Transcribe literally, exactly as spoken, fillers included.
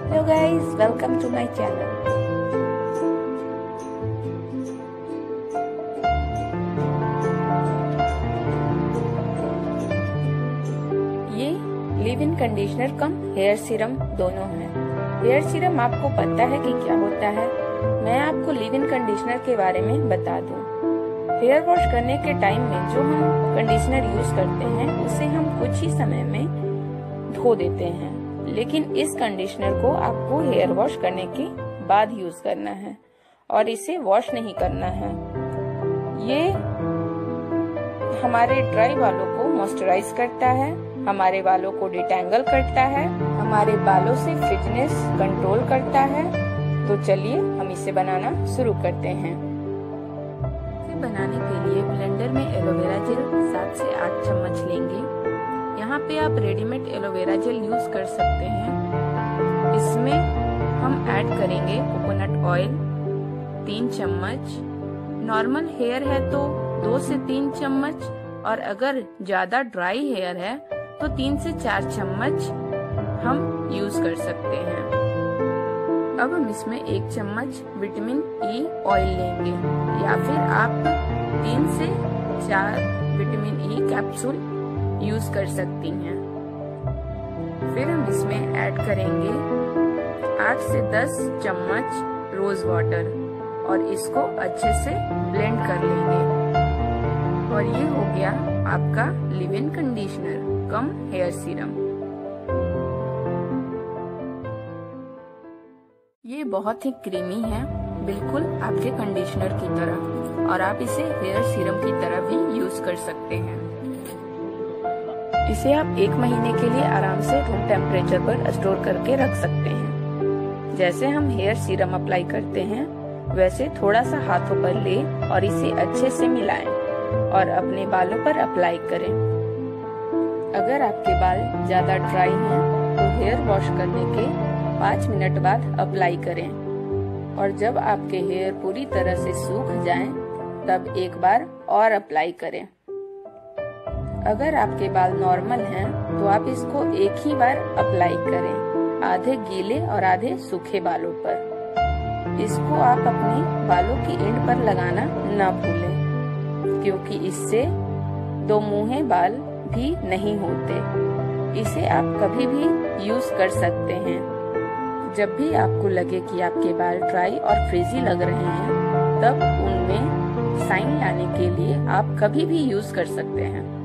Hello guys, welcome to my channel. ये leave in conditioner cum hair serum दोनों है। Hair serum आपको पता है कि क्या होता है? मैं आपको लिव इन कंडीशनर के बारे में बता दूं। हेयर वॉश करने के टाइम में जो हम कंडीशनर यूज करते हैं उसे हम कुछ ही समय में धो देते हैं, लेकिन इस कंडीशनर को आपको हेयर वॉश करने के बाद यूज करना है और इसे वॉश नहीं करना है। ये हमारे ड्राई बालों को मॉइस्चराइज करता है, हमारे बालों को डिटैंगल करता है, हमारे बालों से फ्रिजनेस कंट्रोल करता है। तो चलिए हम इसे बनाना शुरू करते हैं। इसे बनाने के लिए ब्लेंडर में एलोवेरा जेल सात से आठ चम्मच लेंगे। यहाँ पे आप रेडीमेड एलोवेरा जेल यूज कर सकते हैं। इसमें हम ऐड करेंगे कोकोनट ऑयल तीन चम्मच। नॉर्मल हेयर है तो दो से तीन चम्मच, और अगर ज्यादा ड्राई हेयर है तो तीन से चार चम्मच हम यूज कर सकते हैं। अब हम इसमें एक चम्मच विटामिन ई ऑयल लेंगे, या फिर आप तीन से चार विटामिन ई कैप्सूल यूज कर सकती हैं। फिर हम इसमें ऐड करेंगे आठ से दस चम्मच रोज वाटर और इसको अच्छे से ब्लेंड कर लेंगे। और ये हो गया आपका leave in conditioner cum hair serum. ये बहुत ही क्रीमी है, बिल्कुल आपके कंडीशनर की तरह, और आप इसे हेयर सीरम की तरह भी यूज कर सकते हैं। इसे आप एक महीने के लिए आराम से रूम टेम्परेचर पर स्टोर करके रख सकते हैं। जैसे हम हेयर सीरम अप्लाई करते हैं वैसे थोड़ा सा हाथों पर ले और इसे अच्छे से मिलाएं और अपने बालों पर अप्लाई करें। अगर आपके बाल ज्यादा ड्राई हैं तो हेयर वॉश करने के पाँच मिनट बाद अप्लाई करें, और जब आपके हेयर पूरी तरह से सूख जाएं तब एक बार और अप्लाई करें। अगर आपके बाल नॉर्मल हैं तो आप इसको एक ही बार अप्लाई करें, आधे गीले और आधे सूखे बालों पर। इसको आप अपने बालों की एंड पर लगाना ना भूलें, क्योंकि इससे दो मुंहे बाल भी नहीं होते। इसे आप कभी भी यूज कर सकते हैं। जब भी आपको लगे कि आपके बाल ड्राई और फ्रीजी लग रहे हैं, तब उनमें शाइन लाने के लिए आप कभी भी यूज कर सकते हैं।